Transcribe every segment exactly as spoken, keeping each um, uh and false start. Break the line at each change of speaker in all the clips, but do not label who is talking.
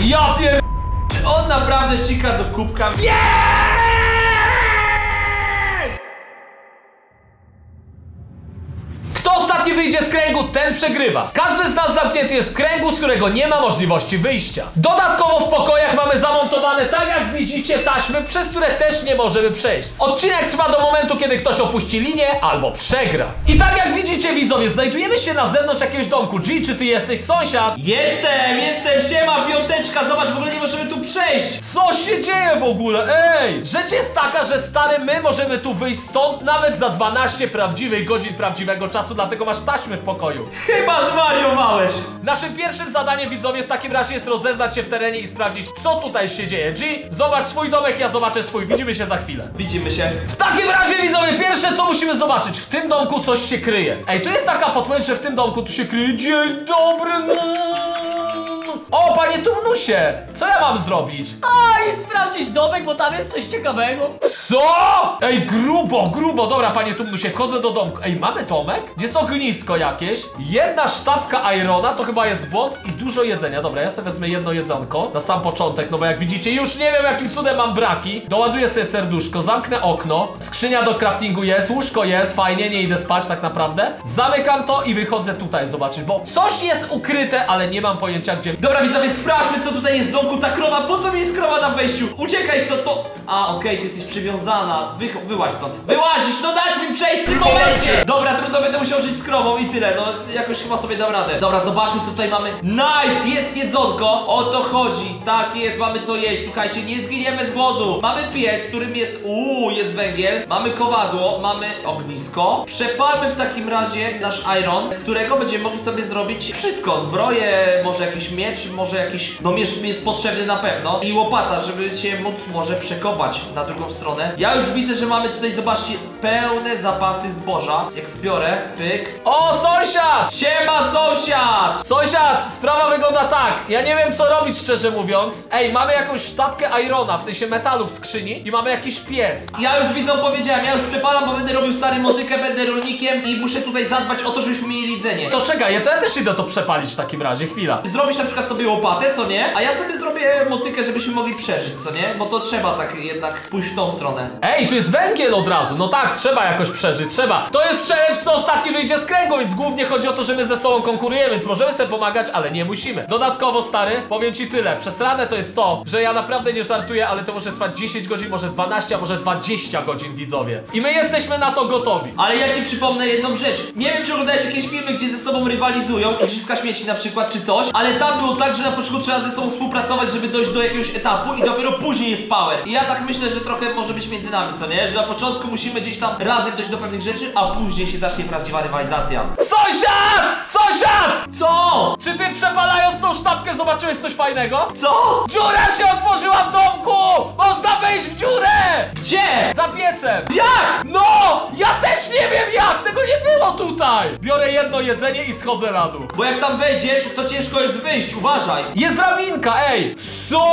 Ja pier... Czy on naprawdę sika do kubka? Nie! Kto ostatni wyjdzie z kręgu, ten przegrywa. Każdy z nas zamknięty jest w kręgu, z którego nie ma możliwości wyjścia. Dodatkowo w pokojach mamy zamontowane, tak jak widzicie, taśmy, przez które też nie możemy przejść. Odcinek trwa do momentu, kiedy ktoś opuści linię albo przegra. I tak jak widzicie, widzowie, znajdujemy się na zewnątrz jakiegoś domku. G, czy ty jesteś sąsiad?
Jestem, jestem, siema, piąteczka, zobacz, w ogóle nie możemy tu przejść.
Co się dzieje w ogóle? Ej! Rzecz jest taka, że stary, my możemy tu wyjść stąd nawet za dwanaście prawdziwych godzin prawdziwego czasu, dlatego masz taśmy w pokoju.
Chyba zwariowałeś.
Naszym pierwszym zadaniem, widzowie, w takim razie jest rozeznać się w terenie i sprawdzić, co tutaj się dzieje. G, zobacz swój domek, ja zobaczę swój. Widzimy się za chwilę.
Widzimy się.
W takim razie, widzowie, pierwsze co musimy zobaczyć, w tym domku coś się kryje. Ej, tu jest taka podpowiedź, że w tym domku tu się kryje. Dzień dobry. O, panie Tumnusie, co ja mam zrobić?
A, i sprawdzić domek, bo tam jest coś ciekawego.
Co? Ej, grubo, grubo. Dobra, panie Tumnusie, wchodzę do domku. Ej, mamy domek? Jest ognisko jakieś. Jedna sztabka irona, to chyba jest błąd i dużo jedzenia. Dobra, ja sobie wezmę jedno jedzonko na sam początek, no bo jak widzicie, już nie wiem, jakim cudem mam braki. Doładuję sobie serduszko, zamknę okno. Skrzynia do craftingu jest, łóżko jest, fajnie, nie idę spać tak naprawdę. Zamykam to i wychodzę tutaj zobaczyć, bo coś jest ukryte, ale nie mam pojęcia gdzie.
Dobra, widzowie, sprawdźmy, co tutaj jest w domku. Ta krowa, po co mi jest krowa na wejściu? Uciekaj stąd, to... A, okej, okay, ty jesteś przywiązana. Wy... Wyłaź stąd. Wyłazisz, no dać mi przejść w tym momencie! Dobra, trudno, będę musiał żyć z krową i tyle. No, jakoś chyba sobie dam radę. Dobra, zobaczmy, co tutaj mamy. Nice, jest jedzonko. O to chodzi. Tak jest, mamy co jeść. Słuchajcie, nie zginiemy z głodu. Mamy piec, w którym jest... Uuu, jest węgiel. Mamy kowadło, mamy ognisko. Przepalmy w takim razie nasz iron, z którego będziemy mogli sobie zrobić wszystko. Zbroję, może jakiś miecz, może jakiś... No miecz mi jest potrzebny na pewno. I łopata, żeby się móc może przekopać na drugą stronę. Ja już widzę, że mamy tutaj, zobaczcie, pełne zapasy zboża. Jak zbiorę, pyk.
O, sąsiad!
Siema, sąsiad!
Sąsiad, sprawa wygląda tak. Ja nie wiem, co robić, szczerze mówiąc. Ej, mamy jakąś sztabkę irona, w sensie metalu w skrzyni i mamy jakiś piec.
Ja już widzą, powiedziałem, ja już przepalam, bo będę robił stary motykę, będę rolnikiem i muszę tutaj zadbać o to, żebyśmy mieli jedzenie.
To czekaj, to ja też idę to przepalić w takim razie, chwila.
Zrobisz na przykład sobie łopatę, co nie? A ja sobie zrobię motykę, żebyśmy mogli przeżyć, co nie? Bo to trzeba tak jednak pójść w tą stronę.
Ej, tu jest węgiel od razu. No tak, trzeba jakoś przeżyć, trzeba. To jest challenge, kto ostatni wyjdzie z kręgu, więc głównie chodzi o to, że my ze sobą konkurujemy, więc możemy sobie pomagać, ale nie musimy. Dodatkowo, stary, powiem ci tyle. Przestranne to jest to, że ja naprawdę nie żartuję, ale to może trwać dziesięć godzin, może dwanaście, a może dwadzieścia godzin, widzowie. I my jesteśmy na to gotowi.
Ale ja ci przypomnę jedną rzecz. Nie wiem, czy oglądałeś jakieś filmy, gdzie ze sobą rywalizują, Igrzyska Śmieci na przykład, czy coś, ale tam było tak, że na początku trzeba ze sobą współpracować, żeby dojść do jakiegoś etapu i dopiero później jest power. I ja tak myślę, że trochę może być między nami, co nie? Że na początku musimy gdzieś tam razem dojść do pewnych rzeczy, a później się zacznie prawdziwa rywalizacja.
Sąsiad! Sąsiad!
Co?
Czy ty przepalając tą sztabkę zobaczyłeś coś fajnego?
Co?
Dziura się otworzyła w domku! Można wejść w dziurę!
Gdzie?
Za piecem!
Jak?
No! Ja też nie wiem jak! Tego nie było tutaj! Biorę jedno jedzenie i schodzę na dół.
Bo jak tam wejdziesz, to ciężko jest wyjść, uważaj.
Jest drabinka, ej! Co?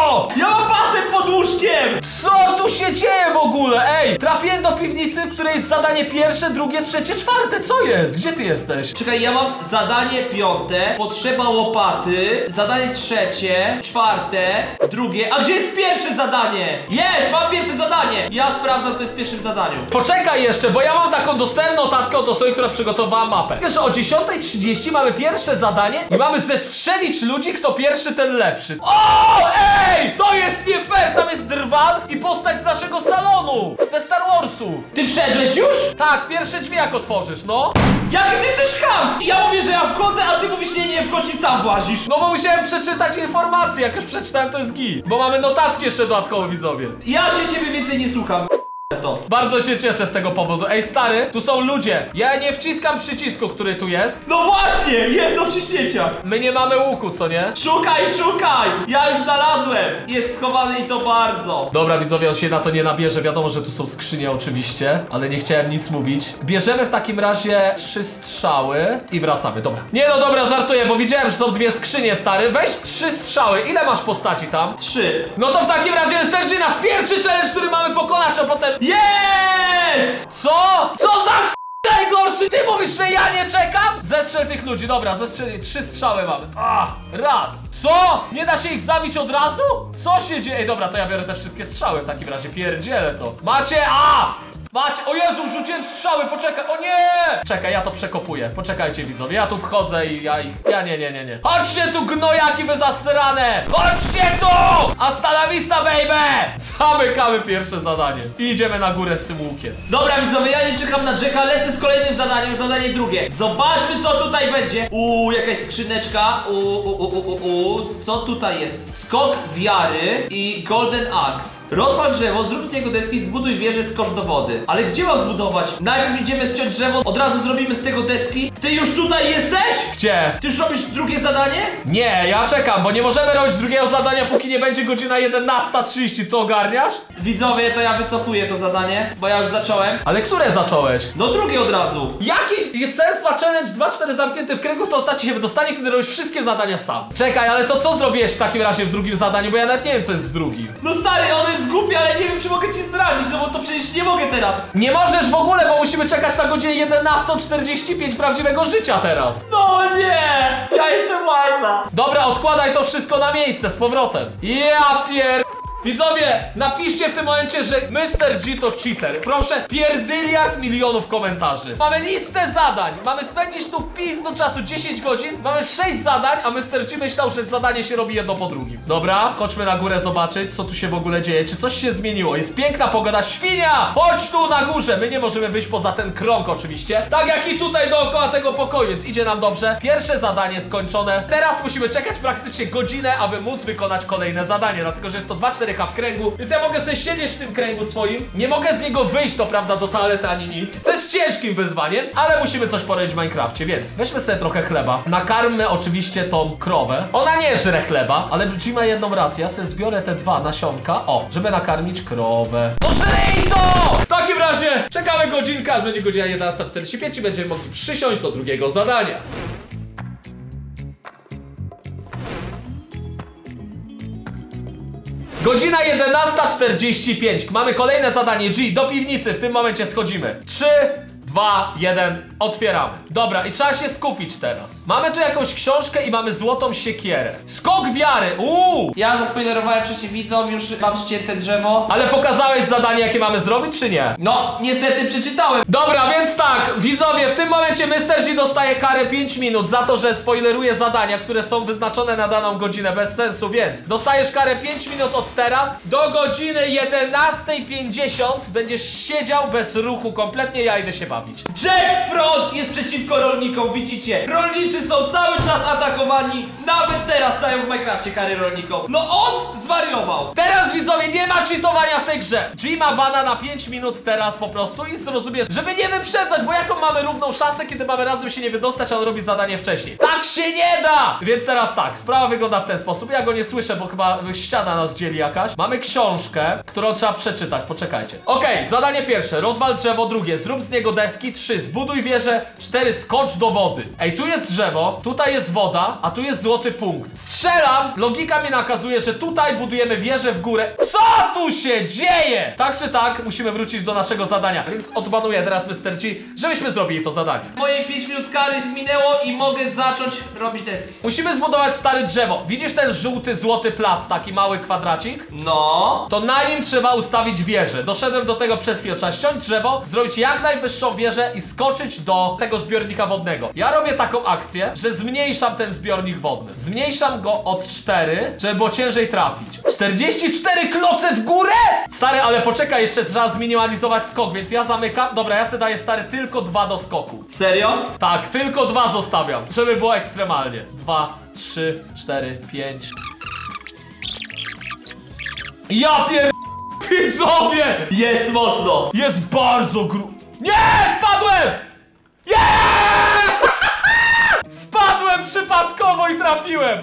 Ja mam basen pod łóżkiem!
Co tu się dzieje w ogóle? Ej! Trafiłem do piwnicy, w której jest zadanie pierwsze, drugie, trzecie, czwarte. Co jest? Gdzie ty jesteś?
Czekaj, ja mam zadanie piąte, potrzeba łopaty, zadanie trzecie, czwarte, drugie. A gdzie jest pierwsze zadanie? Jest! Mam pierwsze zadanie! Ja sprawdzam, co jest w pierwszym zadaniu.
Poczekaj jeszcze, bo ja mam taką dostępną notatkę od osoby, która przygotowała mapę. Wiesz, że o dziesiątej trzydzieści mamy pierwsze zadanie i mamy zestrzelić ludzi, kto pierwszy, ten lepszy. O, ej! To jest nie fair! Tam jest drwal i postać z naszego salonu! Z te Star Warsów.
Ty wszedłeś już?
Tak, pierwsze drzwi jak otworzysz, no.
Jaki ty jesteś cham! Ja mówię, że ja wchodzę, a ty mówisz, nie, nie, wchodź i sam włazisz.
No bo musiałem przeczytać informacje, jak już przeczytałem, to jest git. Bo mamy notatki jeszcze dodatkowo, widzowie.
Ja się ciebie więcej nie słucham. To.
Bardzo się cieszę z tego powodu. Ej, stary, tu są ludzie. Ja nie wciskam przycisku, który tu jest.
No właśnie, jest do wciśnięcia.
My nie mamy łuku, co nie?
Szukaj, szukaj! Ja już znalazłem. Jest schowany i to bardzo.
Dobra, widzowie, on się na to nie nabierze. Wiadomo, że tu są skrzynie oczywiście, ale nie chciałem nic mówić. Bierzemy w takim razie trzy strzały i wracamy. Dobra. Nie no, dobra, żartuję, bo widziałem, że są dwie skrzynie, stary. Weź trzy strzały. Ile masz postaci tam?
Trzy.
No to w takim razie jest ten nasz pierwszy challenge, który mamy pokonać, a potem...
Jest!
Co? Co za ch... najgorszy! Ty mówisz, że ja nie czekam? Zestrzel tych ludzi, dobra, zestrzel, trzy strzały mamy. A, raz. Co? Nie da się ich zabić od razu? Co się dzieje? Ej, dobra, to ja biorę te wszystkie strzały w takim razie, pierdzielę to. Macie, a! Macie, o Jezu, rzuciłem strzały, poczekaj, o nie! Czekaj, ja to przekopuję, poczekajcie widzowie, ja tu wchodzę i ja ich, ja nie, nie, nie, nie. Chodźcie tu gnojaki wy zasrane! Chodźcie tu! Hasta la vista, baby! Zamykamy pierwsze zadanie i idziemy na górę z tym łukiem.
Dobra widzowie, ja nie czekam na Jacka, lecę z kolejnym zadaniem, zadanie drugie. Zobaczmy co tutaj będzie. Uuu, jakaś skrzyneczka, uuu, uuu, uuu, uuu, co tutaj jest? Skok wiary i Golden Axe. Rozwal drzewo, zrób z niego deski, zbuduj wieżę, skocz do wody. Ale gdzie mam zbudować? Najpierw idziemy ściąć drzewo, od razu zrobimy z tego deski. Ty już tutaj jesteś?
Gdzie?
Ty już robisz drugie zadanie?
Nie, ja czekam, bo nie możemy robić drugiego zadania, póki nie będzie godzina jedenasta trzydzieści, to ogarniasz?
Widzowie, to ja wycofuję to zadanie, bo ja już zacząłem.
Ale które zacząłeś?
No drugie od razu.
Jakiś jest sens ma challenge dwa cztery zamknięty w kręgu, to ostatni się wydostanie, kiedy robisz wszystkie zadania sam. Czekaj, ale to co zrobiłeś w takim razie w drugim zadaniu, bo ja nawet nie wiem co jest w drugim.
No stary, on jest głupi, ale nie wiem czy mogę ci zdradzić, no bo to przecież nie mogę teraz.
Nie możesz w ogóle, bo musimy czekać na godzinę jedenastą czterdzieści pięć prawdziwego życia teraz.
No nie, ja jestem łajza.
Dobra, odkładaj to wszystko na miejsce z powrotem. Ja pier... Widzowie, napiszcie w tym momencie, że mister G to cheater. Proszę, pierdyliard milionów komentarzy. Mamy listę zadań. Mamy spędzić tu pizdu czasu dziesięć godzin. Mamy sześć zadań, a mister G myślał, że zadanie się robi jedno po drugim. Dobra, chodźmy na górę zobaczyć, co tu się w ogóle dzieje. Czy coś się zmieniło? Jest piękna pogoda. Świnia! Chodź tu na górze. My nie możemy wyjść poza ten krąg oczywiście. Tak jak i tutaj dookoła tego pokoju, więc idzie nam dobrze. Pierwsze zadanie skończone. Teraz musimy czekać praktycznie godzinę, aby móc wykonać kolejne zadanie. Dlatego, że jest to dwa cztery w kręgu, więc ja mogę sobie siedzieć w tym kręgu swoim. Nie mogę z niego wyjść, to prawda, do toalety ani nic, co jest ciężkim wyzwaniem, ale musimy coś porobić w Minecrafcie, więc weźmy sobie trochę chleba. Nakarmmy oczywiście tą krowę. Ona nie żre chleba, ale G ma jedną rację. Ja sobie zbiorę te dwa nasionka, o, żeby nakarmić krowę. No żryj to! W takim razie czekamy godzinkę, aż będzie godzina jedenasta czterdzieści pięć i będziemy mogli przysiąść do drugiego zadania. Godzina jedenasta czterdzieści pięć. Mamy kolejne zadanie. G, do piwnicy. W tym momencie schodzimy. trzy, dwa, jeden. Otwieramy. Dobra, i trzeba się skupić teraz. Mamy tu jakąś książkę i mamy złotą siekierę. Skok wiary. Uuu!
Ja zaspoilerowałem wcześniej widzom, już mam ścięte drzewo.
Ale pokazałeś zadanie, jakie mamy zrobić, czy nie?
No, niestety przeczytałem.
Dobra, więc tak, widzowie, w tym momencie mister G dostaje karę pięć minut za to, że spoileruje zadania, które są wyznaczone na daną godzinę, bez sensu, więc dostajesz karę pięć minut od teraz do godziny jedenastej pięćdziesiąt będziesz siedział bez ruchu kompletnie, ja idę się bawić.
Jack Frost jest przeciwko rolnikom, widzicie? Rolnicy są cały czas atakowani, nawet teraz dają w Minecrafcie kary rolnikom. No on zwariował.
Teraz widzowie, nie ma cheatowania w tej grze. G ma bana na pięć minut teraz po prostu i zrozumiesz, żeby nie wyprzedzać, bo jaką mamy równą szansę, kiedy mamy razem się nie wydostać, a on robi zadanie wcześniej. Tak się nie da! Więc teraz tak, sprawa wygląda w ten sposób. Ja go nie słyszę, bo chyba ściana nas dzieli jakaś. Mamy książkę, którą trzeba przeczytać, poczekajcie. Okej, okay, zadanie pierwsze, rozwal drzewo, drugie, zrób z niego deski, trzy, zbuduj wieżę, cztery, skocz do wody. Ej, tu jest drzewo, tutaj jest woda, a tu jest złoty punkt. Strzelam, logika mi nakazuje, że tutaj budujemy wieżę w górę. Co tu się dzieje? Tak czy tak, musimy wrócić do naszego zadania, więc odbanuję teraz mister G, żebyśmy zrobili to zadanie.
Moje pięć minut kary minęło i mogę zacząć robić deski.
Musimy zbudować stare drzewo. Widzisz ten żółty, złoty plac, taki mały kwadracik?
No.
To na nim trzeba ustawić wieżę. Doszedłem do tego przed chwilą. Trzeba ściąć drzewo, zrobić jak najwyższą wieżę i skoczyć do tego zbiornika wodnego. Ja robię taką akcję, że zmniejszam ten zbiornik wodny. Zmniejszam go od cztery, żeby było ciężej trafić. czterdzieści cztery kloce w górę? Stary, ale poczekaj, jeszcze trzeba zminimalizować skok, więc ja zamykam. Dobra, ja sobie daję, stary, tylko dwa do skoku.
Serio?
Tak, tylko dwa zostawiam, żeby było ekstremalnie. Dwa, trzy, cztery, pięć. Ja pier... Widzowie!
Jest mocno.
Jest bardzo gru... Nie! Spadłem! Nie! Spadłem przypadkowo i trafiłem!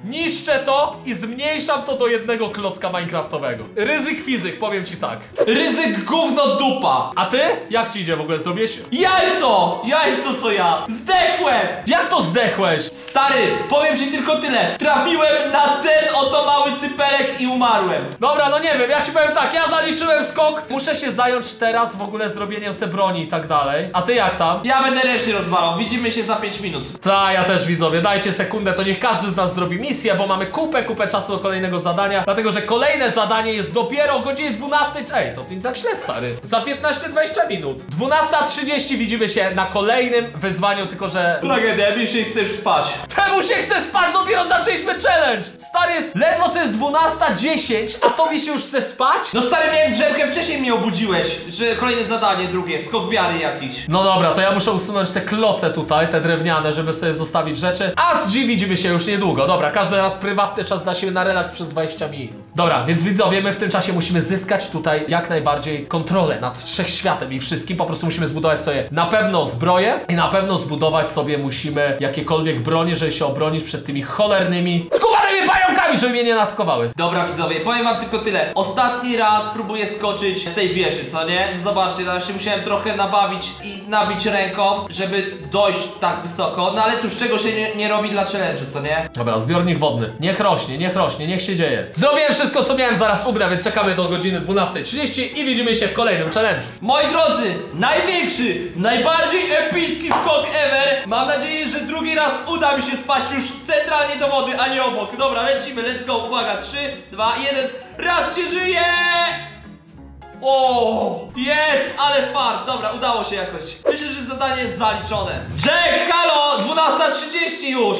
niszczę to i zmniejszam to do jednego klocka minecraftowego. Ryzyk fizyk, powiem ci tak.
Ryzyk gówno dupa.
A ty? Jak ci idzie w ogóle? Zrobiłeś?
Jajco! Jajco co ja? Zdechłem!
Jak to zdechłeś?
Stary, powiem ci tylko tyle. Trafiłem na ten oto mały cypelek i umarłem.
Dobra, no nie wiem, ja ci powiem tak, ja zaliczyłem skok. Muszę się zająć teraz w ogóle zrobieniem se broni i tak dalej. A ty jak tam?
Ja będę ręcznie rozwalał. Widzimy się za pięć minut.
Ta, ja też widzowie, dajcie sekundę, to niech każdy z nas zrobi misję, bo mamy kupę, kupę czasu do kolejnego zadania. Dlatego, że kolejne zadanie jest dopiero o godzinie dwunastej. Ej, to nie tak źle, stary. Za piętnaście dwadzieścia minut. dwunasta trzydzieści widzimy się na kolejnym wyzwaniu, tylko że...
Tragedia, mi się chcesz spać.
Czemu się chce spać? Dopiero zaczęliśmy challenge! Stary, jest ledwo co jest dwunasta dziesięć, a tobie się już chce spać?
No stary, miałem drzemkę, wcześniej mnie obudziłeś. Że kolejne zadanie, drugie, skok wiary jakiś.
No dobra, to ja muszę usunąć te kloce tutaj, te drewniane, żeby sobie zostawić rzeczy. A z G widzimy się już niedługo. Dobra, każdy raz prywatny czas dla siebie na relaks przez dwadzieścia minut. Dobra, więc widzowie, my w tym czasie musimy zyskać tutaj jak najbardziej kontrolę nad wszechświatem i wszystkim. Po prostu musimy zbudować sobie na pewno zbroję i na pewno zbudować sobie musimy jakiekolwiek bronie, żeby się obronić przed tymi cholernymi skubanymi pająkami, żeby mnie nie atakowały.
Dobra widzowie, powiem wam tylko tyle. Ostatni raz próbuję skoczyć z tej wieży, co nie? Zobaczcie, teraz się musiałem trochę nabawić i nabić ręką, żeby dojść tak wysoko. No ale cóż, czego się nie, nie robi dla challenge'u, co nie?
Dobra, zbiornik wodny. Niech rośnie, niech rośnie, niech się dzieje. Zrobiłem wszystko, co miałem, zaraz ubrę, więc czekamy do godziny dwunastej trzydzieści i widzimy się w kolejnym challenge'u.
Moi drodzy, największy, najbardziej epicki skok ever. Mam nadzieję, że drugi raz uda mi się spaść już centralnie do wody, a nie obok. Dobra, lecimy, let's go, uwaga, trzy, dwa, jeden, raz się żyje! O, jest, ale fart, dobra, udało się jakoś. Myślę, że zadanie jest zaliczone. Jack, halo, dwunasta trzydzieści już.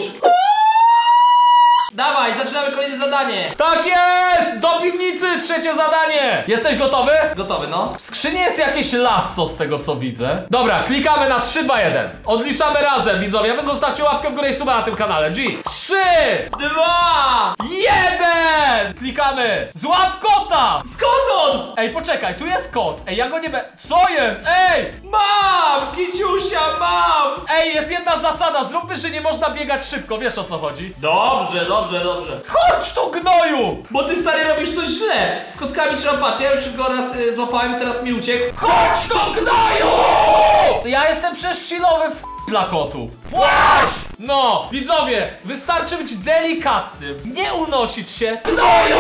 Dawaj, zaczynamy kolejne zadanie.
Tak jest! Do piwnicy, trzecie zadanie! Jesteś gotowy?
Gotowy, no.
W skrzyni jest jakieś lasso z tego co widzę. Dobra, klikamy na trzy, dwa, jeden. Odliczamy razem, widzowie. Wy zostawcie łapkę w górę i suba na tym kanale. G. trzy,
Dwa!
jeden! Klikamy. Złap kota!
Skąd on?
Ej, poczekaj, tu jest kot. Ej, ja go nie be... Co jest? Ej!
Mam! Kiciusia, mam!
Ej, jest jedna zasada. Zróbmy, że nie można biegać szybko. Wiesz o co chodzi?
Dobrze, dobrze, dobrze.
Chodź tu, gnoju!
Bo ty, stary, robisz coś źle. Z kotkami trzeba patrzeć. Ja już go raz y, złapałem, teraz mi uciekł.
Chodź tu, gnoju! Ja jestem przeszcilowy w dla kotów. Właśnie! No, widzowie, wystarczy być delikatnym, nie unosić się. Gnoju!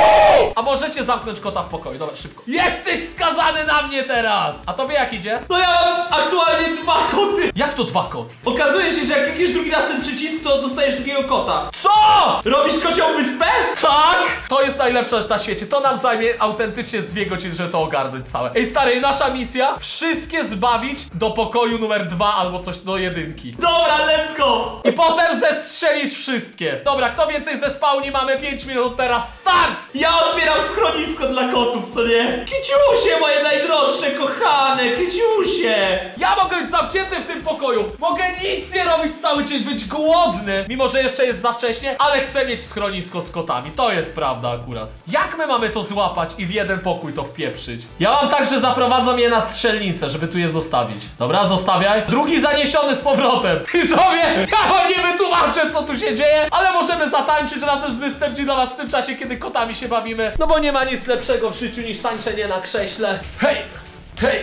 A możecie zamknąć kota w pokoju. Dobra, szybko. Jesteś skazany na mnie teraz! A tobie jak idzie?
No ja mam aktualnie dwa koty.
Jak to dwa koty?
Okazuje się, że jak klikniesz drugi raz ten przycisk, to dostajesz drugiego kota.
Co?
Robisz kocią wyspę?
Tak! To jest najlepsza rzecz na świecie. To nam zajmie autentycznie z dwie godziny, żeby to ogarnąć całe. Ej, stary, nasza misja? Wszystkie zbawić do pokoju numer dwa albo coś do jedynki.
Dobra, let's go!
I potem zestrzelić wszystkie. Dobra, kto więcej zespałni? Mamy pięć minut, teraz start!
Ja otwieram schronisko dla kotów, co nie? Kiciusie, moje najdroższe, kochane, kiciusie!
Ja mogę być zamknięty w tym pokoju. Mogę nic nie robić cały dzień, być głodny. Mimo, że jeszcze jest za wcześnie, ale chcę mieć schronisko z kotami. To jest prawda akurat. Jak my mamy to złapać i w jeden pokój to wpieprzyć? Ja mam tak, że zaprowadzam je na strzelnicę, żeby tu je zostawić. Dobra, zostawiaj. Drugi zaniesiony z powrotem. Widzowie, ja wam nie wytłumaczę, co tu się dzieje, ale możemy zatańczyć razem z mister G dla was w tym czasie, kiedy kotami się bawimy. No bo nie ma nic lepszego w życiu niż tańczenie na krześle. Hej, hej,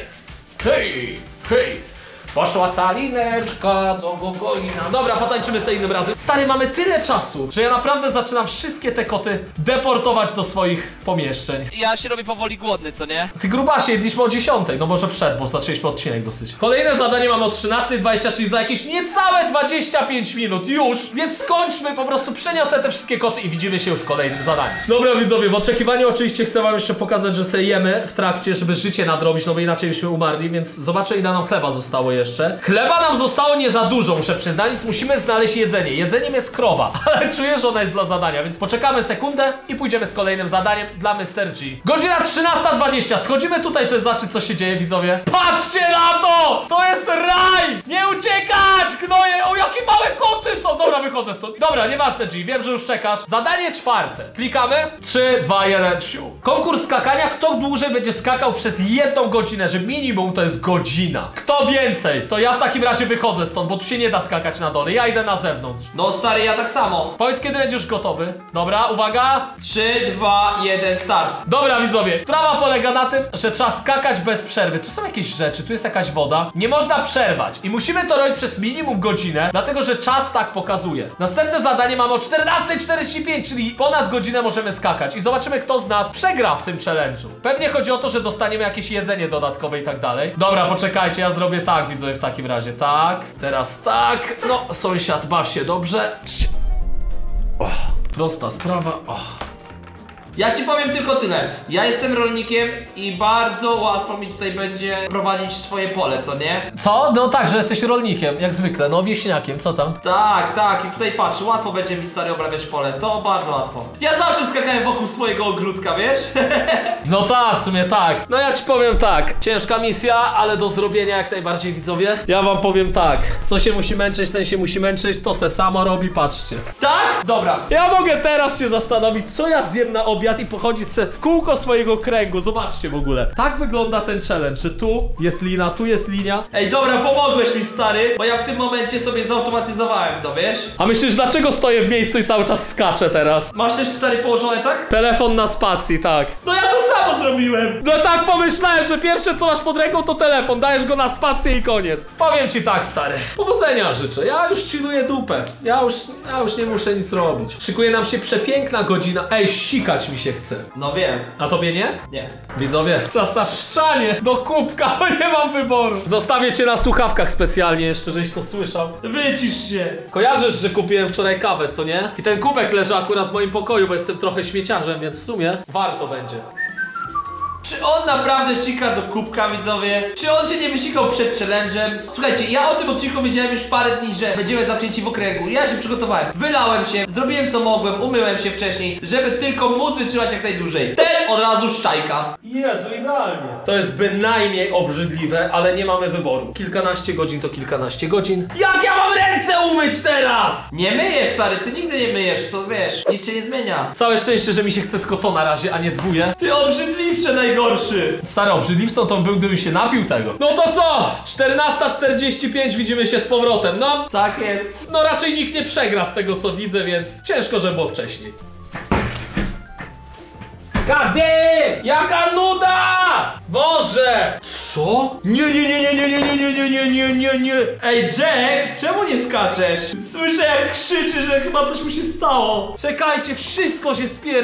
hej, hej. Poszła calineczka do gogoina. Dobra, potańczymy sobie innym razem. Stary, mamy tyle czasu, że ja naprawdę zaczynam wszystkie te koty deportować do swoich pomieszczeń.
Ja się robię powoli głodny, co nie?
Ty grubasie, jedliśmy o dziesiątej, no może przed, bo zaczęliśmy odcinek dosyć. Kolejne zadanie mamy o trzynastej dwadzieścia, czyli za jakieś niecałe dwadzieścia pięć minut już, więc skończmy, po prostu przeniosę te wszystkie koty i widzimy się już w kolejnym zadaniu. Dobra widzowie, w oczekiwaniu oczywiście chcę wam jeszcze pokazać, że sobie jemy w trakcie, żeby życie nadrobić, no bo inaczej byśmy umarli, więc zobaczę ile nam chleba zostało jeszcze. Chleba nam zostało nie za dużo, muszę przyznać, więc musimy znaleźć jedzenie. Jedzeniem jest krowa, ale czuję, że ona jest dla zadania, więc poczekamy sekundę i pójdziemy z kolejnym zadaniem dla mister G. Godzina trzynasta dwadzieścia, schodzimy tutaj, żeby zobaczyć, co się dzieje, widzowie. Patrzcie na to! To jest raj! Nie uciekać, gnoje! O, jakie małe koty są! stąd, dobra, wychodzę stąd. Dobra, nieważne, G, wiem, że już czekasz. Zadanie czwarte. Klikamy. trzy, dwa, jeden, siu. Konkurs skakania, kto dłużej będzie skakał przez jedną godzinę, że minimum to jest godzina. Kto więcej, to ja w takim razie wychodzę stąd, bo tu się nie da skakać na dole. Ja idę na zewnątrz.
No stary, ja tak samo.
Powiedz, kiedy będziesz gotowy. Dobra, uwaga.
trzy, dwa, jeden, start.
Dobra, widzowie, sprawa polega na tym, że trzeba skakać bez przerwy. Tu są jakieś rzeczy, tu jest jakaś woda. Nie można przerwać i musimy to robić przez minimum godzinę, dlatego że czas tak pokazuje. Następne zadanie mamy o czternasta czterdzieści pięć, czyli ponad godzinę możemy skakać i zobaczymy, kto z nas przegra w tym challenge'u. Pewnie chodzi o to, że dostaniemy jakieś jedzenie dodatkowe i tak dalej. Dobra, poczekajcie, ja zrobię tak, widzowie, w takim razie. Tak, teraz tak. No, sąsiad, baw się dobrze. Oh, prosta sprawa. Oh.
Ja ci powiem tylko tyle. Ja jestem rolnikiem i bardzo łatwo mi tutaj będzie prowadzić swoje pole, co nie?
Co? No tak, że jesteś rolnikiem, jak zwykle, no wieśniakiem, co tam?
Tak, tak, i tutaj patrz, łatwo będzie mi stary obrabiać pole, to bardzo łatwo. Ja zawsze skakałem wokół swojego ogródka, wiesz?
No tak, w sumie tak. No ja ci powiem tak, ciężka misja, ale do zrobienia jak najbardziej, widzowie. Ja wam powiem tak, kto się musi męczyć, ten się musi męczyć, to se samo robi, patrzcie.
Tak? Dobra.
Ja mogę teraz się zastanowić, co ja zjem na obiad i pochodzić se w kółko swojego kręgu, zobaczcie w ogóle. Tak wygląda ten challenge, że tu jest lina, tu jest linia.
Ej, dobra, pomogłeś mi stary, bo ja w tym momencie sobie zautomatyzowałem to, wiesz?
A myślisz, dlaczego stoję w miejscu i cały czas skaczę teraz?
Masz też stary położone, tak?
Telefon na spacji, tak.
No ja to samo zrobiłem!
No tak pomyślałem, że pierwsze co masz pod ręką to telefon, dajesz go na spację i koniec. Powiem ci tak, stary. Powodzenia życzę, ja już chilluję dupę. Ja już, ja już nie muszę nic robić. Szykuje nam się przepiękna godzina. Ej, sikać mi się chce.
No wiem.
A tobie nie?
Nie.
Widzowie, czas na szczanie do kubka, bo nie mam wyboru. Zostawię cię na słuchawkach specjalnie jeszcze, żeś to słyszał.
Wycisz się.
Kojarzysz, że kupiłem wczoraj kawę, co nie? I ten kubek leży akurat w moim pokoju, bo jestem trochę śmieciarzem, więc w sumie warto będzie.
Czy on naprawdę sika do kubka, widzowie? Czy on się nie wysikał przed challenge'em? Słuchajcie, ja o tym odcinku wiedziałem już parę dni, że będziemy zamknięci w okręgu. Ja się przygotowałem, wylałem się, zrobiłem co mogłem, umyłem się wcześniej, żeby tylko móc wytrzymać jak najdłużej. Ten od razu szczajka.
Jezu, idealnie. To jest bynajmniej obrzydliwe, ale nie mamy wyboru. Kilkanaście godzin to kilkanaście godzin. Jak ja mam ręce umyć teraz?
Nie myjesz, stary, ty nigdy nie myjesz, to wiesz, nic się nie zmienia.
Całe szczęście, że mi się chce tylko to na razie, a nie dwóje.
Ty obrzydliwcze najgorszy.
Stary, obrzydliwcą to był, gdybym się napił tego. No to co? czternasta czterdzieści pięć, widzimy się z powrotem, no.
Tak jest.
No raczej nikt nie przegra z tego, co widzę, więc ciężko, że było wcześniej. Kadym! Jaka nuda! Boże! Co? Nie, nie, nie, nie, nie, nie, nie, nie, nie, nie, nie, nie.
Ej, Jack, czemu nie skaczesz? Słyszę jak krzyczy, że chyba coś mu się stało.
Czekajcie, wszystko się spier...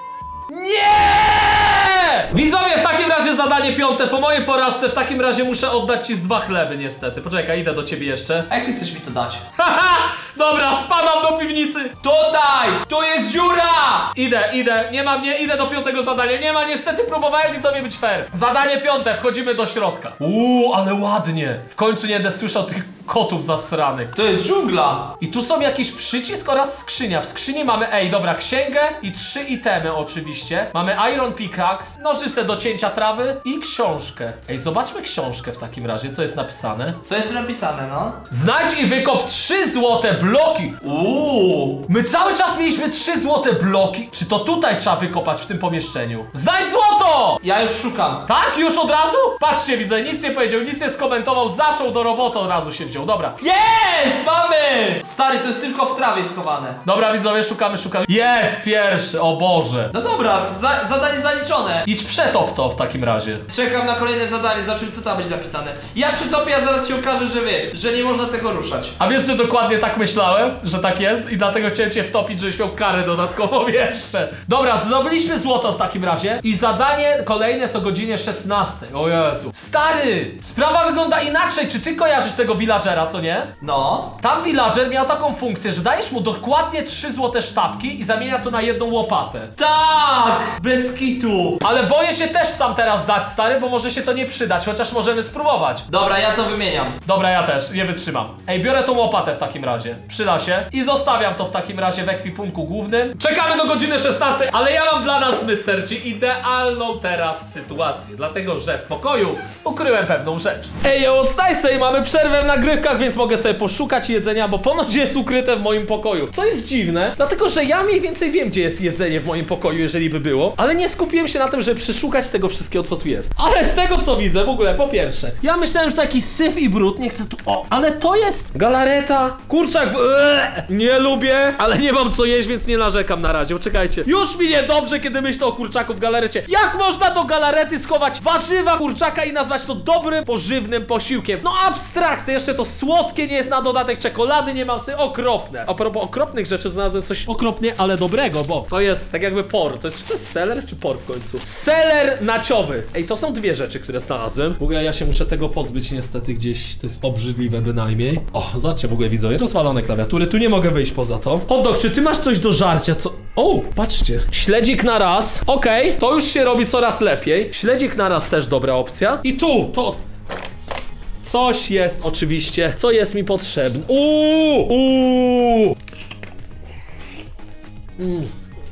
Nie! Widzowie, w takim razie zadanie piąte. Po mojej porażce w takim razie muszę oddać ci z dwa chleby niestety. Poczekaj, idę do ciebie jeszcze.
A jak ty chcesz mi to dać?
Haha! Dobra, spadam do piwnicy.
Tutaj! Tu jest dziura!
Idę, idę, nie ma mnie, idę do piątego zadania. Nie ma, niestety próbowałem widzowie być fair. Zadanie piąte, wchodzimy do środka. Uuu, ale ładnie. W końcu nie będę słyszał tych kotów zasranych.
To jest dżungla.
I tu są jakiś przycisk oraz skrzynia. W skrzyni mamy, ej, dobra, księgę i trzy itemy oczywiście. Mamy iron pickaxe, nożyce do cięcia trawy i książkę. Ej, zobaczmy książkę w takim razie, co jest napisane.
Co jest tu napisane, no?
Znajdź i wykop trzy złote bloki.
Uuu.
My cały czas mieliśmy trzy złote bloki. Czy to tutaj trzeba wykopać w tym pomieszczeniu? Znajdź złoto!
Ja już szukam.
Tak? Już od razu? Patrzcie, widzę, nic nie powiedział, nic nie skomentował, zaczął do roboty, od razu się wziął. Dobra.
Jest! Mamy! Stary, to jest tylko w trawie schowane.
Dobra, widzowie, szukamy, szukamy. Jest pierwszy, o Boże.
No dobra, za zadanie zaliczone.
Idź przetop to w takim razie.
Czekam na kolejne zadanie, zobaczymy co tam będzie napisane. Ja przytopię, a zaraz się okaże, że wiesz, że nie można tego ruszać.
A wiesz, że dokładnie tak myślałem, że tak jest i dlatego chciałem cię wtopić, żebyś miał karę dodatkową jeszcze. Dobra, zdobyliśmy złoto w takim razie i zadanie kolejne jest o godzinie szesnastej. O Jezu. Stary! Sprawa wygląda inaczej. Czy ty kojarzysz tego villagera, co nie?
No.
Tam villager miał taką funkcję, że dajesz mu dokładnie trzy złote sztabki i zamienia to na jedną łopatę.
Tak! Bez kitu.
Ale boję się też sam teraz dać, stary, bo może się to nie przydać, chociaż możemy spróbować.
Dobra, ja to wymieniam.
Dobra, ja też, nie wytrzymam. Ej, biorę tą łopatę w takim razie. Przyda się. I zostawiam to w takim razie w ekwipunku głównym. Czekamy do godziny szesnastej, ale ja mam dla nas, mister G, idealną teraz sytuację. Dlatego, że w pokoju ukryłem pewną rzecz. Ej, yo, Stajsej, mamy przerwę w nagrywce. ukrywkach, więc mogę sobie poszukać jedzenia, bo ponoć jest ukryte w moim pokoju. Co jest dziwne, dlatego że ja mniej więcej wiem, gdzie jest jedzenie w moim pokoju, jeżeli by było, ale nie skupiłem się na tym, żeby przeszukać tego wszystkiego, co tu jest. Ale z tego, co widzę, w ogóle, po pierwsze, ja myślałem, że to jakiś syf i brud, nie chcę tu... O, ale to jest galareta, kurczak, eee, nie lubię, ale nie mam co jeść, więc nie narzekam na razie. Czekajcie, już mi niedobrze, kiedy myślę o kurczaku w galarecie. Jak można do galarety schować warzywa kurczaka i nazwać to dobrym, pożywnym posiłkiem? No abstrakcja, jeszcze to słodkie nie jest na dodatek, czekolady nie mam sobie, okropne. A propos okropnych rzeczy znalazłem coś okropnie, ale dobrego, bo to jest tak jakby por. To jest, czy to jest seler, czy por w końcu? Seler naciowy. Ej, to są dwie rzeczy, które znalazłem. W ogóle ja się muszę tego pozbyć niestety gdzieś, to jest obrzydliwe bynajmniej. O, zobaczcie w ogóle widzowie, rozwalone klawiatury, tu nie mogę wyjść poza to. Hotdog, czy ty masz coś do żarcia, co? O, patrzcie, śledzik na raz, okej, okay, to już się robi coraz lepiej. Śledzik na raz też dobra opcja. I tu, to... Coś jest oczywiście, co jest mi potrzebne. Uuu, uuu. Mm.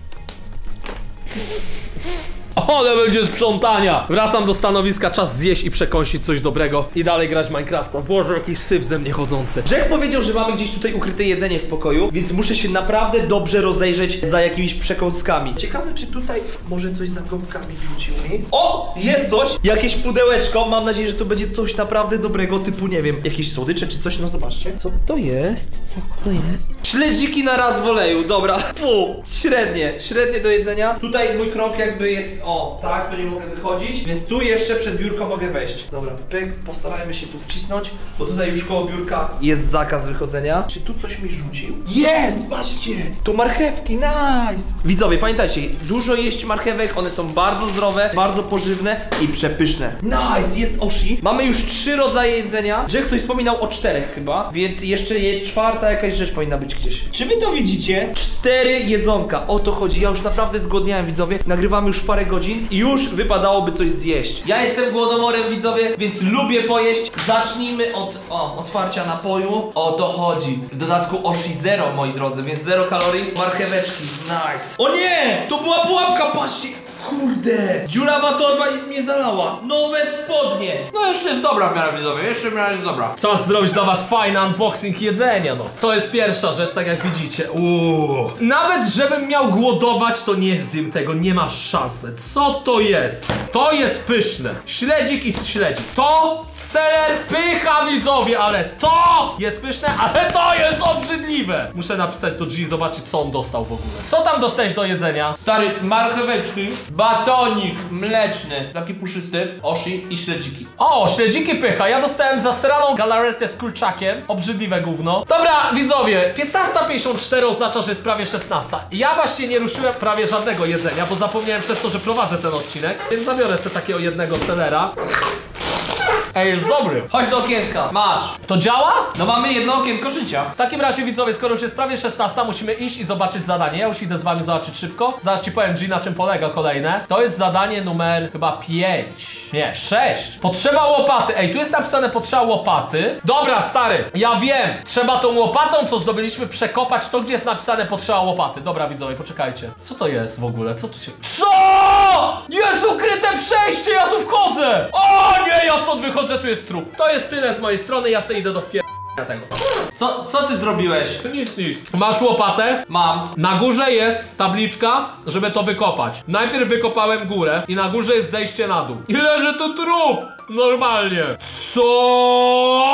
Ale będzie sprzątania! Wracam do stanowiska, czas zjeść i przekąsić coś dobrego i dalej grać w Minecrafta. Boże, jakiś syf ze mnie chodzący.
Jack powiedział, że mamy gdzieś tutaj ukryte jedzenie w pokoju, więc muszę się naprawdę dobrze rozejrzeć za jakimiś przekąskami. Ciekawe, czy tutaj może coś za gąbkami wrzucił mi? O! Jest coś! Jakieś pudełeczko, mam nadzieję, że to będzie coś naprawdę dobrego, typu, nie wiem, jakieś słodycze czy coś, no zobaczcie. Co to jest? Co to jest? Śledziki na raz w oleju, dobra. Fu, średnie, średnie do jedzenia. Tutaj mój krąg jakby jest... O, tak, to nie mogę wychodzić, więc tu jeszcze przed biurko mogę wejść. Dobra, pyk, postarajmy się tu wcisnąć, bo tutaj już koło biurka jest zakaz wychodzenia. Czy tu coś mi rzucił? Jest, patrzcie, to marchewki, nice! Widzowie, pamiętajcie, dużo jeść marchewek, one są bardzo zdrowe, bardzo pożywne i przepyszne. Nice, jest Oshi. Mamy już trzy rodzaje jedzenia. Jack ktoś wspominał o czterech chyba, więc jeszcze je czwarta jakaś rzecz powinna być gdzieś. Czy wy to widzicie? Cztery jedzonka, o to chodzi. Ja już naprawdę zgłodniałem, widzowie, nagrywamy już parę godzin i już wypadałoby coś zjeść. Ja jestem głodomorem, widzowie, więc lubię pojeść. Zacznijmy od o, otwarcia napoju. O to chodzi. W dodatku Oshi zero, moi drodzy, więc zero kalorii. Marcheweczki, nice. O nie! To była pułapka, patrzcie! Kurde! Dziurawa torba i mnie zalała. Nowe spodnie. No jeszcze jest dobra w miarę, widzowie, jeszcze w miarę jest dobra.
Czas zrobić dla was fajny unboxing jedzenia, no. To jest pierwsza rzecz, tak jak widzicie. Uuu. Nawet żebym miał głodować, to nie zjem tego, nie ma szans. Co to jest? To jest pyszne. Śledzik i śledzik. To seler pycha, widzowie, ale to jest pyszne, ale to jest obrzydliwe. Muszę napisać do G i zobaczyć, co on dostał w ogóle. Co tam dostałeś do jedzenia?
Stary, marcheweczki, batonik mleczny, taki puszysty, Oshi i śledziki.
O, śledziki pycha. Ja dostałem zasraną galaretę z kurczakiem. Obrzydliwe gówno. Dobra, widzowie, piętnasta pięćdziesiąt cztery oznacza, że jest prawie szesnasta. Ja właśnie nie ruszyłem prawie żadnego jedzenia, bo zapomniałem przez to, że prowadzę ten odcinek, więc zabiorę sobie takiego jednego selera. Ej, jest dobry.
Chodź do okienka, masz.
To działa?
No mamy jedno okienko życia.
W takim razie, widzowie, skoro już jest prawie szesnasta, musimy iść i zobaczyć zadanie. Ja już idę z wami zobaczyć szybko. Zaraz ci powiem, G, na czym polega kolejne. To jest zadanie numer chyba pięć. Nie, sześć. Potrzeba łopaty. Ej, tu jest napisane potrzeba łopaty. Dobra, stary, ja wiem. Trzeba tą łopatą, co zdobyliśmy, przekopać to, gdzie jest napisane potrzeba łopaty. Dobra, widzowie, poczekajcie. Co to jest w ogóle? Co tu się... Co? Jest ukryte przejście, ja tu wchodzę. O nie, ja stąd wychodzę. Tu jest trup. To jest tyle z mojej strony, ja sobie idę do wpier... tego.
Co, co ty zrobiłeś?
Nic, nic. Masz łopatę?
Mam.
Na górze jest tabliczka, żeby to wykopać. Najpierw wykopałem górę i na górze jest zejście na dół. I leży tu trup! Normalnie. Co?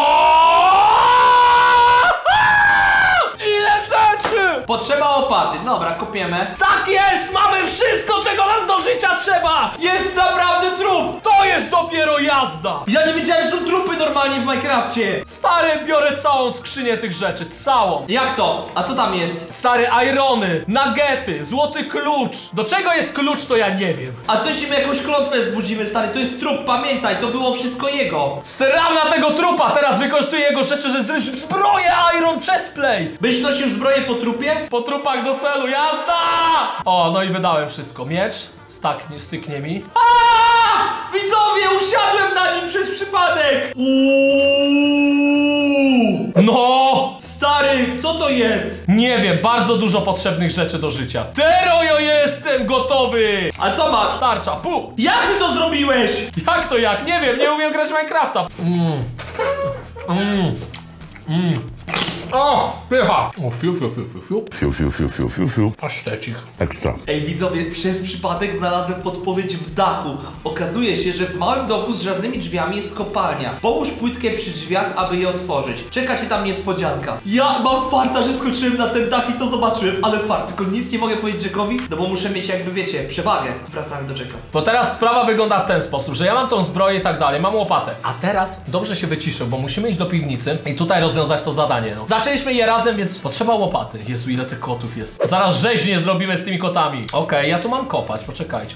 Ile rzeczy!
Potrzeba łopaty. Dobra, kopiemy.
Tak jest! Mamy wszystko, czego nam do życia trzeba!
Jest naprawdę trup!
To jest dopiero jazda!
Ja nie wiedziałem, że są trupy normalnie w Minecrafcie.
Stary, biorę całą skrzynię tych rzeczy, całą.
Jak to? A co tam jest?
Stary, irony, nuggety, złoty klucz. Do czego jest klucz, to ja nie wiem.
A co jeśli my jakąś klątwę zbudzimy, stary? To jest trup, pamiętaj, to było wszystko jego.
Sram na tego trupa, teraz wykorzystuję jego rzeczy, że zryć zbroję Iron Chestplate.
Byś nosił zbroję po trupie?
Po trupach do celu, jazda! O, no i wydałem wszystko. Miecz, staknie, styknie mi.
Aaaa! Widzowie, usiadłem na nim przez przypadek!
Uuuu! No!
Stary, co to jest?
Nie wiem, bardzo dużo potrzebnych rzeczy do życia. Tero, ja jestem gotowy!
A co masz?
Tarcza, pu!
Jak ty to zrobiłeś?
Jak to jak? Nie wiem, nie umiem grać w Minecrafta. Mm. Mm. Mm. O, pycha. O, fiu, fiu, fiu, fiu, fiu.
Fiu, fiu, fiu, fiu, fiu, fiu.
Pasztecik.
Ekstra.
Ej widzowie, przez przypadek znalazłem podpowiedź w dachu. Okazuje się, że w małym domku z żelaznymi drzwiami jest kopalnia. Połóż płytkę przy drzwiach, aby je otworzyć. Czeka cię tam niespodzianka. Ja mam farta, że skoczyłem na ten dach i to zobaczyłem, ale fart, tylko nic nie mogę powiedzieć Jackowi, no bo muszę mieć jakby, wiecie, przewagę. Wracamy do Jacka.
Bo teraz sprawa wygląda w ten sposób, że ja mam tą zbroję i tak dalej, mam łopatę. A teraz dobrze się wyciszył, bo musimy iść do piwnicy i tutaj rozwiązać to zadanie, no. Zaczęliśmy je razem, więc potrzeba łopaty. Jezu, ile tych kotów jest. Zaraz rzeźnie zrobimy z tymi kotami. Okej, okay, ja tu mam kopać, poczekajcie.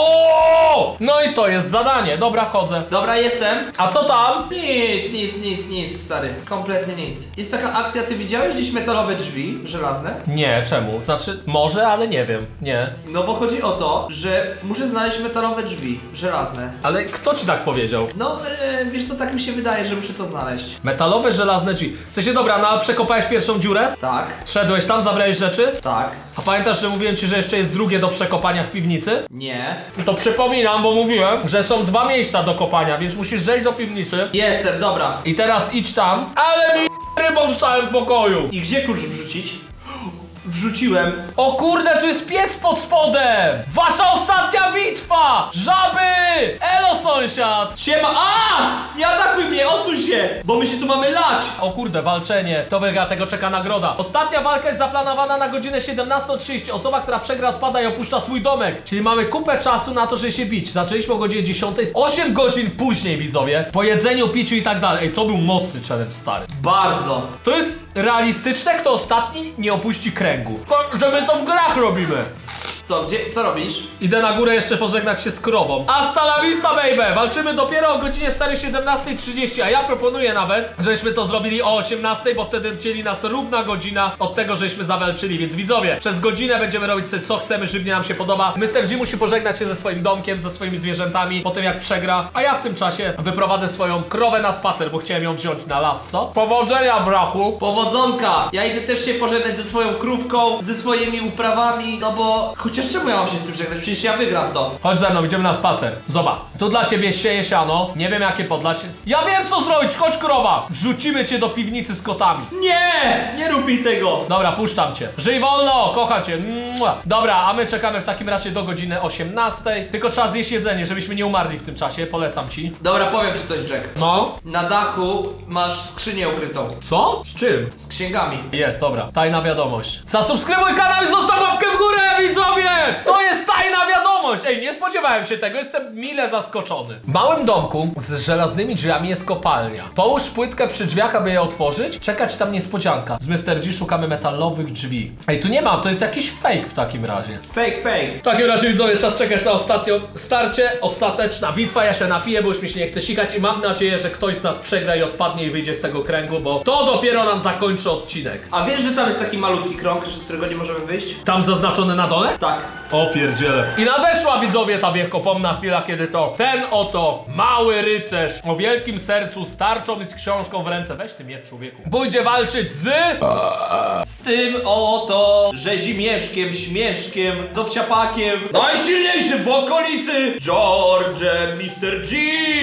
O! No i to jest zadanie. Dobra, wchodzę.
Dobra, jestem.
A co tam?
Nic, nic, nic, nic, stary. Kompletnie nic. Jest taka akcja, ty widziałeś gdzieś metalowe drzwi żelazne?
Nie, czemu? Znaczy, może, ale nie wiem. Nie.
No bo chodzi o to, że muszę znaleźć metalowe drzwi żelazne.
Ale kto ci tak powiedział?
No, e, wiesz co, tak mi się wydaje, że muszę to znaleźć.
Metalowe, żelazne drzwi. W sensie, dobra, no przekopałeś pierwszą dziurę?
Tak,
Szedłeś tam, zabrałeś rzeczy?
tak,
A pamiętasz, że mówiłem ci, że jeszcze jest drugie do przekopania w piwnicy?
nie.
To przypominam, bo mówiłem, że są dwa miejsca do kopania, więc musisz zejść do piwnicy.
Jestem, dobra.
I teraz idź tam, ale mi rybą w całym pokoju.
I gdzie klucz wrzucić? Wrzuciłem.
O kurde, tu jest piec pod spodem! Wasza ostatnia bitwa! Żaby! Elo, sąsiad!
Siema, a! Nie atakuj mnie, odsuń się! Bo my się tu mamy lać!
O kurde, walczenie. To wygra, tego czeka nagroda. Ostatnia walka jest zaplanowana na godzinę siedemnastą trzydzieści. Osoba, która przegra, odpada i opuszcza swój domek. Czyli mamy kupę czasu na to, żeby się bić. Zaczęliśmy o godzinie dziesiątej. osiem godzin później, widzowie. Po jedzeniu, piciu i tak dalej. Ej, to był mocny challenge, stary.
Bardzo.
To jest realistyczne, kto ostatni nie opuści kręgu. To, że my to w grach robimy.
Co, gdzie, co robisz?
Idę na górę jeszcze pożegnać się z krową. Hasta la vista, baby! Walczymy dopiero o godzinie siedemnastej trzydzieści, a ja proponuję nawet, żeśmy to zrobili o osiemnastej, bo wtedy dzieli nas równa godzina od tego, żeśmy zawalczyli. Więc widzowie, przez godzinę będziemy robić sobie co chcemy, żywnie nam się podoba. mister G musi pożegnać się ze swoim domkiem, ze swoimi zwierzętami, po tym jak przegra, a ja w tym czasie wyprowadzę swoją krowę na spacer, bo chciałem ją wziąć na lasso. Powodzenia, brachu!
Powodzonka! Ja idę też się pożegnać ze swoją krówką, ze swoimi uprawami, no bo... Chociaż czemu ja mam się z tym żegnać? Przecież ja wygram to.
Chodź ze mną, idziemy na spacer. Zobacz, tu dla ciebie sieje siano. Nie wiem jakie podlać. Ja wiem co zrobić, chodź krowa! Wrzucimy cię do piwnicy z kotami.
Nie! Nie rób mi tego!
Dobra, puszczam cię. Żyj wolno, kocham cię. Mua. Dobra, a my czekamy w takim razie do godziny osiemnastej. Tylko trzeba zjeść jedzenie, żebyśmy nie umarli w tym czasie. Polecam ci.
Dobra, powiem ci coś, Jack.
No.
Na dachu masz skrzynię ukrytą.
Co? Z czym?
Z księgami.
Jest, dobra. Tajna wiadomość. Zasubskrybuj kanał i zostaw łapkę w górę, widzowie! To jest tajna wiadomość! Ej, nie spodziewałem się tego, jestem mile zaskoczony. W małym domku z żelaznymi drzwiami jest kopalnia. Połóż płytkę przy drzwiach, aby je otworzyć. Czekać tam niespodzianka. Z mister G szukamy metalowych drzwi. Ej, tu nie ma, to jest jakiś fake w takim razie.
Fake, fake.
W takim razie, widzowie, czas czekać na ostatnie starcie. Ostateczna bitwa. Ja się napiję, bo już mi się nie chce sikać i mam nadzieję, że ktoś z nas przegra i odpadnie i wyjdzie z tego kręgu, bo to dopiero nam zakończy odcinek.
A wiesz, że tam jest taki malutki krąg, z którego nie możemy wyjść?
Tam zaznaczony na dole?
Tak.
O pierdziele. I nadeszła, widzowie, ta wielkopomna chwila, kiedy to ten oto mały rycerz o wielkim sercu z tarczą i z książką w ręce, weź ty miecz, człowieku, pójdzie walczyć z...
Z tym oto rzezimieszkiem, śmieszkiem, dowciapakiem, najsilniejszym w okolicy, George'em mister G!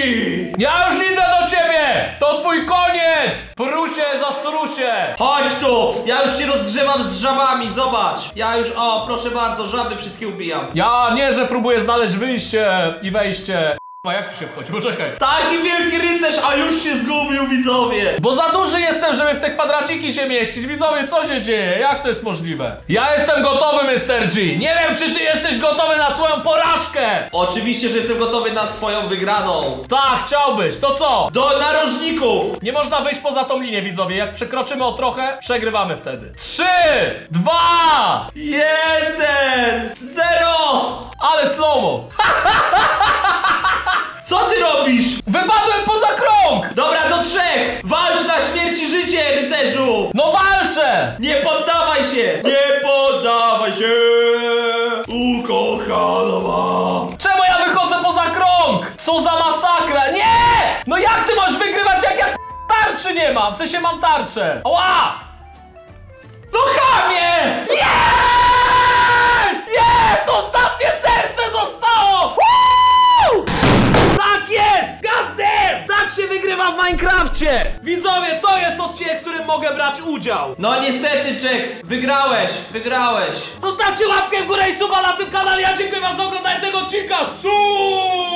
Ja już idę do ciebie! To twój koniec! Prusie za strusie!
Chodź tu! Ja już się rozgrzewam z żabami, zobacz! Ja już, o, proszę bardzo, żaby wszystkie ubijam.
Ja nie, że próbuję znaleźć wyjście i wejście. A jak tu się wchodzi? Poczekaj.
Taki wielki rycerz, a już się zgubił, widzowie!
Bo za duży jestem, żeby w te kwadraciki się mieścić. Widzowie, co się dzieje? Jak to jest możliwe? Ja jestem gotowy, mister G. Nie wiem, czy ty jesteś gotowy na swoją porażkę.
Oczywiście, że jestem gotowy na swoją wygraną.
Tak, chciałbyś. To co?
Do narożników!
Nie można wyjść poza tą linię, widzowie. Jak przekroczymy o trochę, przegrywamy wtedy. Trzy, dwa,
Jeden! Zero!
ale slow-mo.
Co ty robisz?
Wypadłem poza krąg.
Dobra, do trzech! Walcz na śmierć i życie, rycerzu!
No walczę.
Nie poddawaj się! Nie poddawaj się! Ukochana ma!
Czemu ja wychodzę poza krąg? Co za masakra. Nie! No jak ty możesz wygrywać, jak ja tarczy nie mam? W sensie mam tarczę. Ała!
No chamie!
Jest! Jest! Ostatnie serce zostało! Woo! Tak jest! God damn! Tak się wygrywa w Minecrafcie!
Widzowie! Widzowie, to jest odcinek, w którym mogę brać udział.
No niestety, Jack, wygrałeś, wygrałeś.
Zostawcie łapkę w górę i suba na tym kanale. Ja dziękuję wam za oglądanie tego odcinka. Su!